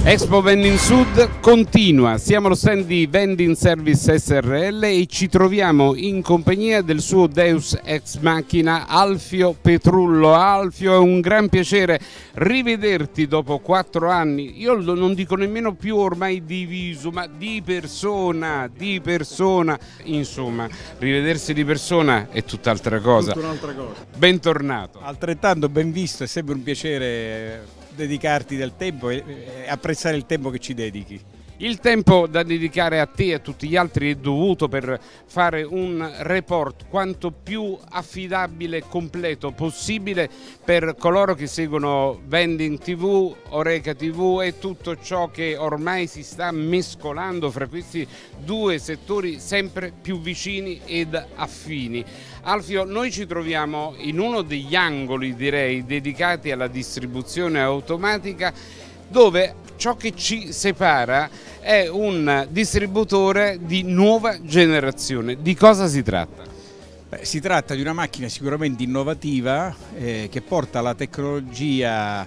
Expo Vending Sud continua, siamo allo stand di Vending Service SRL e ci troviamo in compagnia del suo Deus Ex Machina Alfio Petrullo. Alfio, è un gran piacere rivederti dopo 4 anni, io non dico nemmeno più ormai di viso, ma di persona, insomma, rivedersi di persona è tutt'altra cosa. Tutta un'altra cosa. Bentornato. Altrettanto ben visto, è sempre un piacere dedicarti del tempo e apprezzare il tempo che ci dedichi. Il tempo da dedicare a te e a tutti gli altri è dovuto per fare un report quanto più affidabile e completo possibile per coloro che seguono Vending TV, Oreca TV e tutto ciò che ormai si sta mescolando fra questi due settori sempre più vicini ed affini. Alfio, noi ci troviamo in uno degli angoli, direi, dedicati alla distribuzione automatica, dove ciò che ci separa è un distributore di nuova generazione. Di cosa si tratta? Si tratta di una macchina sicuramente innovativa che porta la tecnologia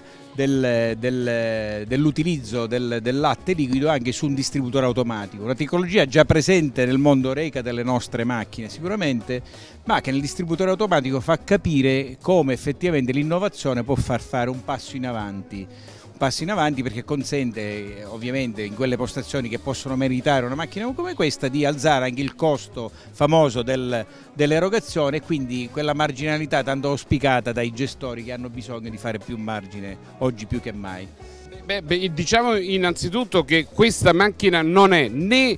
dell'utilizzo del latte liquido anche su un distributore automatico, una tecnologia già presente nel mondo Oreca delle nostre macchine sicuramente, ma che nel distributore automatico fa capire come effettivamente l'innovazione può far fare un passo in avanti perché consente ovviamente in quelle postazioni che possono meritare una macchina come questa di alzare anche il costo famoso dell'erogazione e quindi quella marginalità tanto auspicata dai gestori che hanno bisogno di fare più margine oggi più che mai. Diciamo innanzitutto che questa macchina non è né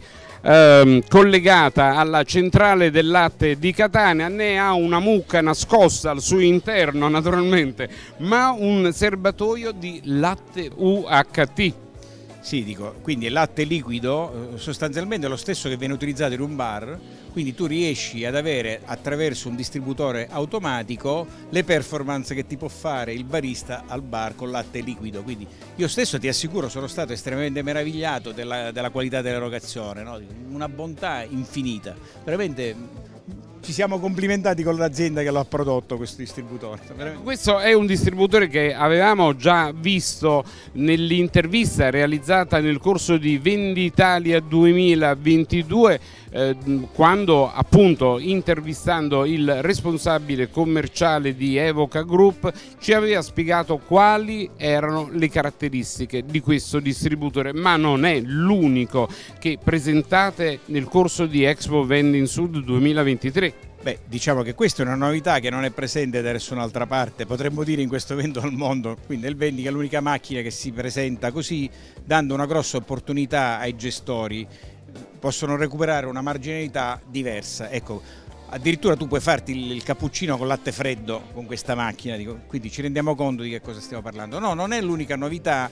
collegata alla centrale del latte di Catania, né ha una mucca nascosta al suo interno naturalmente, ma un serbatoio di latte UHT. Sì, dico, quindi il latte liquido sostanzialmente è lo stesso che viene utilizzato in un bar, quindi tu riesci ad avere attraverso un distributore automatico le performance che ti può fare il barista al bar con latte liquido. Quindi io stesso ti assicuro sono stato estremamente meravigliato della qualità dell'erogazione, no? Una bontà infinita, veramente. Ci siamo complimentati con l'azienda che l'ha prodotto questo distributore. Questo è un distributore che avevamo già visto nell'intervista realizzata nel corso di Venditalia 2022 quando appunto intervistando il responsabile commerciale di Evoca Group ci aveva spiegato quali erano le caratteristiche di questo distributore, ma non è l'unico che presentate nel corso di Expo Vending Sud 2023. Beh, diciamo che questa è una novità che non è presente da nessun'altra parte, potremmo dire in questo momento al mondo, quindi il Vending è l'unica macchina che si presenta così, dando una grossa opportunità ai gestori, possono recuperare una marginalità diversa. Ecco, addirittura tu puoi farti il cappuccino con latte freddo con questa macchina, quindi ci rendiamo conto di che cosa stiamo parlando. No, non è l'unica novità.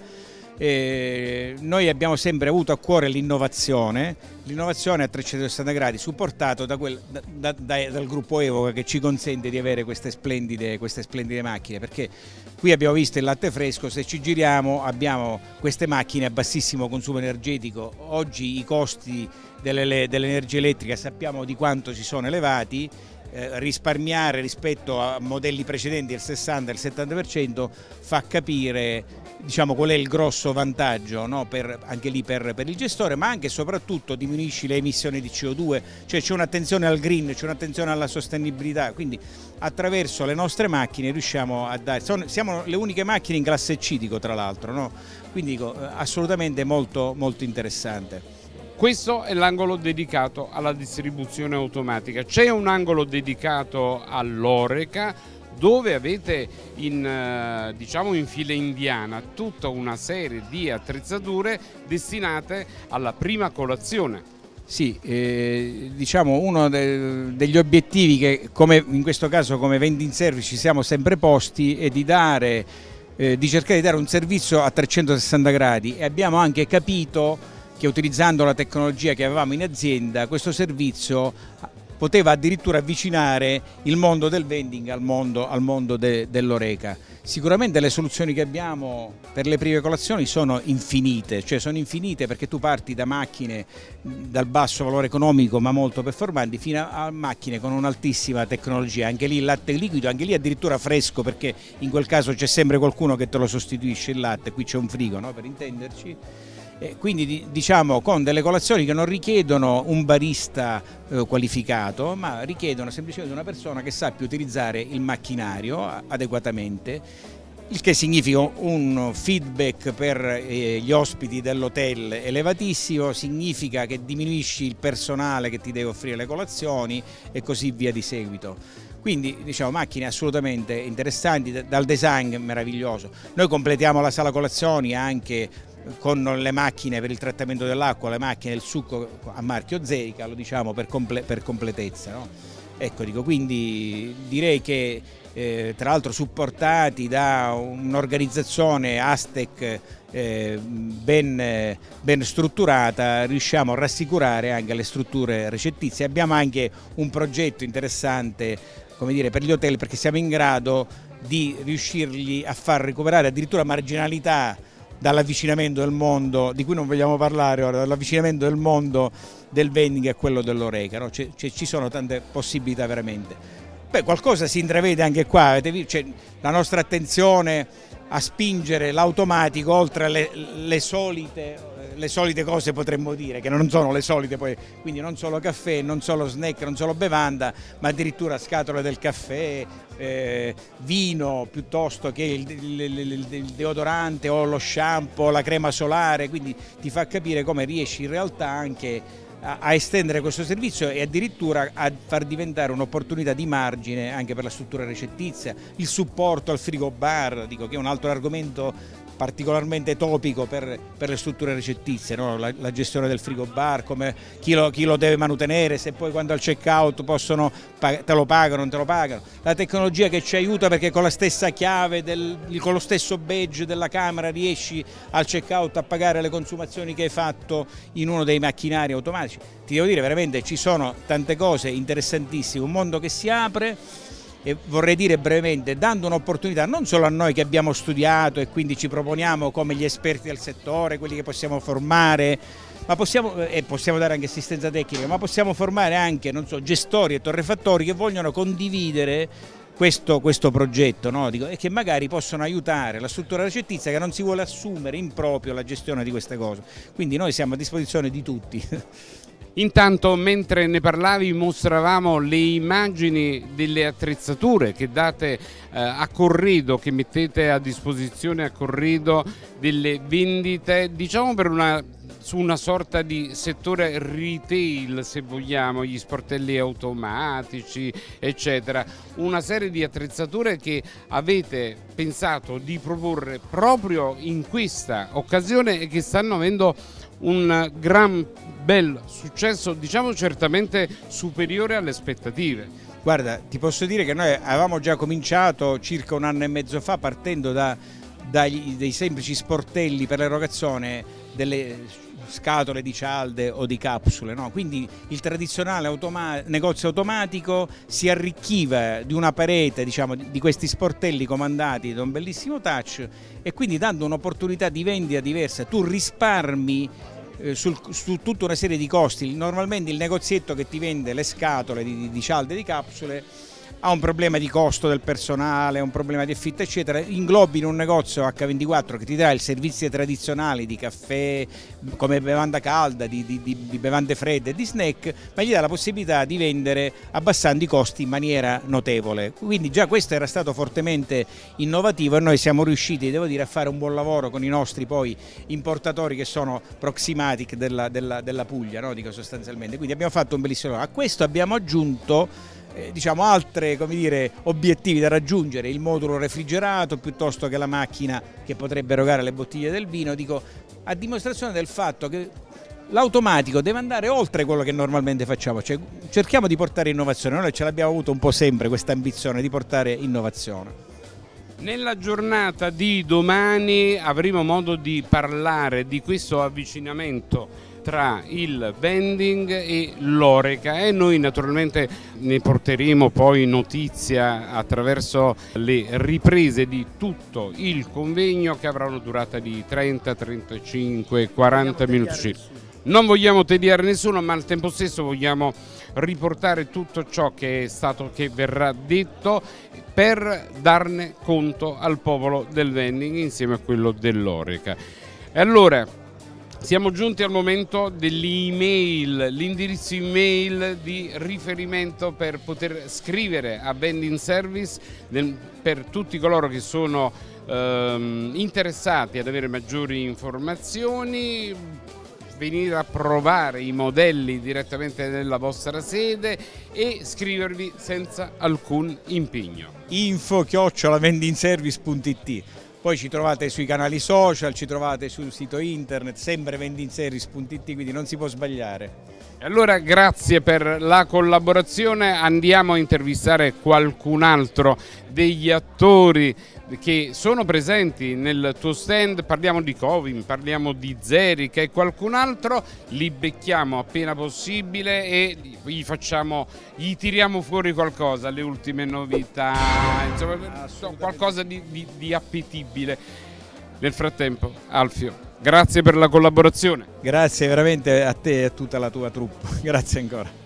Noi abbiamo sempre avuto a cuore l'innovazione a 360 gradi supportato dal gruppo Evoca che ci consente di avere queste splendide macchine, perché qui abbiamo visto il latte fresco, se ci giriamo abbiamo queste macchine a bassissimo consumo energetico. Oggi i costi dell'energia elettrica sappiamo di quanto si sono elevati. Risparmiare rispetto a modelli precedenti del 60 e il 70% fa capire, diciamo, qual è il grosso vantaggio, no? Anche lì per il gestore, ma anche e soprattutto diminuisci le emissioni di CO2, cioè c'è un'attenzione al green, c'è un'attenzione alla sostenibilità, quindi attraverso le nostre macchine riusciamo a dare, siamo le uniche macchine in classe C, dico, tra l'altro, no? Quindi dico, assolutamente molto, molto interessante. Questo è l'angolo dedicato alla distribuzione automatica. C'è un angolo dedicato all'Oreca dove avete diciamo in fila indiana tutta una serie di attrezzature destinate alla prima colazione. Sì, diciamo uno degli obiettivi che in questo caso come Vending Service ci siamo sempre posti è di cercare di dare un servizio a 360 gradi e abbiamo anche capito che utilizzando la tecnologia che avevamo in azienda questo servizio poteva addirittura avvicinare il mondo del vending al mondo dell'Horeca. Sicuramente le soluzioni che abbiamo per le prime colazioni sono infinite, cioè sono infinite perché tu parti da macchine dal basso valore economico ma molto performanti fino a macchine con un'altissima tecnologia, anche lì il latte liquido, anche lì addirittura fresco, perché in quel caso c'è sempre qualcuno che te lo sostituisce il latte, qui c'è un frigo, no? Per intenderci. Quindi diciamo con delle colazioni che non richiedono un barista qualificato, ma richiedono semplicemente una persona che sappia utilizzare il macchinario adeguatamente, il che significa un feedback per gli ospiti dell'hotel elevatissimo, significa che diminuisci il personale che ti deve offrire le colazioni e così via di seguito. Quindi diciamo macchine assolutamente interessanti, dal design meraviglioso. Noi completiamo la sala colazioni anche con le macchine per il trattamento dell'acqua, le macchine del succo a marchio Zerica, lo diciamo per completezza, no? Ecco, dico, quindi direi che tra l'altro supportati da un'organizzazione Astec ben strutturata, riusciamo a rassicurare anche le strutture recettizie. Abbiamo anche un progetto interessante, come dire, per gli hotel, perché siamo in grado di riuscirgli a far recuperare addirittura marginalità dall'avvicinamento del mondo, di cui non vogliamo parlare ora, dall'avvicinamento del mondo del vending a quello dell'Horeca, no? Ci sono tante possibilità veramente. Beh, qualcosa si intravede anche qua, cioè, la nostra attenzione a spingere l'automatico oltre le solite cose, potremmo dire, che non sono le solite poi, quindi non solo caffè, non solo snack, non solo bevanda, ma addirittura scatole del caffè, vino, piuttosto che il deodorante o lo shampoo, la crema solare, quindi ti fa capire come riesci in realtà anche a estendere questo servizio e addirittura a far diventare un'opportunità di margine anche per la struttura recetizia, il supporto al frigo bar, dico, che è un altro argomento particolarmente topico per le strutture recettizie, no? La gestione del frigo bar, come chi lo deve manutenere, se poi quando al check out te lo pagano, non te lo pagano, la tecnologia che ci aiuta perché con la stessa chiave, con lo stesso badge della camera riesci al check out a pagare le consumazioni che hai fatto in uno dei macchinari automatici. Ti devo dire, veramente ci sono tante cose interessantissime, un mondo che si apre. E vorrei dire brevemente, dando un'opportunità non solo a noi che abbiamo studiato e quindi ci proponiamo come gli esperti del settore, quelli che possiamo formare, ma possiamo dare anche assistenza tecnica, ma possiamo formare anche, non so, gestori e torrefattori che vogliono condividere questo progetto, no? Dico, e che magari possono aiutare la struttura recetizia che non si vuole assumere in proprio la gestione di queste cose. Quindi noi siamo a disposizione di tutti. Intanto, mentre ne parlavi, mostravamo le immagini delle attrezzature che date a corredo, che mettete a disposizione a corredo delle vendite, diciamo su una sorta di settore retail, se vogliamo, gli sportelli automatici, eccetera. Una serie di attrezzature che avete pensato di proporre proprio in questa occasione e che stanno avendo un gran bel successo, diciamo certamente superiore alle aspettative. Guarda, ti posso dire che noi avevamo già cominciato circa un anno e mezzo fa partendo dei semplici sportelli per l'erogazione delle scatole di cialde o di capsule, no? Quindi il tradizionale negozio automatico si arricchiva di una parete, diciamo, di questi sportelli comandati da un bellissimo touch, e quindi dando un'opportunità di vendita diversa tu risparmi su tutta una serie di costi. Normalmente il negozietto che ti vende le scatole di cialde e di capsule ha un problema di costo del personale, un problema di affitto eccetera, inglobi in un negozio H24 che ti dà i servizi tradizionali di caffè, come bevanda calda, di bevande fredde e di snack, ma gli dà la possibilità di vendere abbassando i costi in maniera notevole. Quindi già questo era stato fortemente innovativo e noi siamo riusciti, devo dire, a fare un buon lavoro con i nostri poi importatori che sono Proximatic della Puglia, no? Dico sostanzialmente. Quindi abbiamo fatto un bellissimo lavoro. A questo abbiamo aggiunto diciamo altre, come dire, obiettivi da raggiungere, il modulo refrigerato piuttosto che la macchina che potrebbe erogare le bottiglie del vino, dico, a dimostrazione del fatto che l'automatico deve andare oltre quello che normalmente facciamo, cioè cerchiamo di portare innovazione. Noi ce l'abbiamo avuto un po' sempre questa ambizione di portare innovazione. Nella giornata di domani avremo modo di parlare di questo avvicinamento tra il vending e l'Oreca, e noi naturalmente ne porteremo poi notizia attraverso le riprese di tutto il convegno, che avrà una durata di 30, 35, 40 minuti circa. Non vogliamo tediare nessuno, ma al tempo stesso vogliamo riportare tutto ciò che verrà detto, per darne conto al popolo del vending insieme a quello dell'Oreca. E allora siamo giunti al momento dell'email, l'indirizzo email di riferimento per poter scrivere a Vending Service per tutti coloro che sono interessati ad avere maggiori informazioni, venire a provare i modelli direttamente nella vostra sede e scrivervi senza alcun impegno. info@vendingservice.it. Poi ci trovate sui canali social, ci trovate sul sito internet, sempre vendingservice.it, quindi non si può sbagliare. E allora grazie per la collaborazione, andiamo a intervistare qualcun altro degli attori che sono presenti nel tuo stand. Parliamo di Covim, parliamo di Zerica e qualcun altro, li becchiamo appena possibile e gli tiriamo fuori qualcosa, le ultime novità, insomma qualcosa di appetibile. Nel frattempo, Alfio, grazie per la collaborazione. Grazie veramente a te e a tutta la tua troupe, grazie ancora.